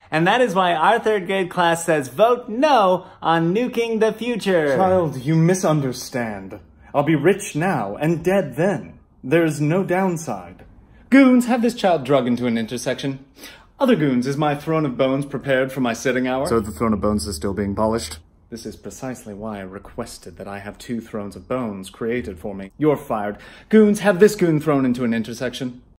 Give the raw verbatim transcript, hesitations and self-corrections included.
And that is why our third grade class says vote no on nuking the future. Child, you misunderstand. I'll be rich now and dead then. There's no downside. Goons, have this child drug into an intersection. Other goons, is my throne of bones prepared for my sitting hour? So the throne of bones is still being polished? This is precisely why I requested that I have two thrones of bones created for me. You're fired. Goons, have this goon thrown into an intersection.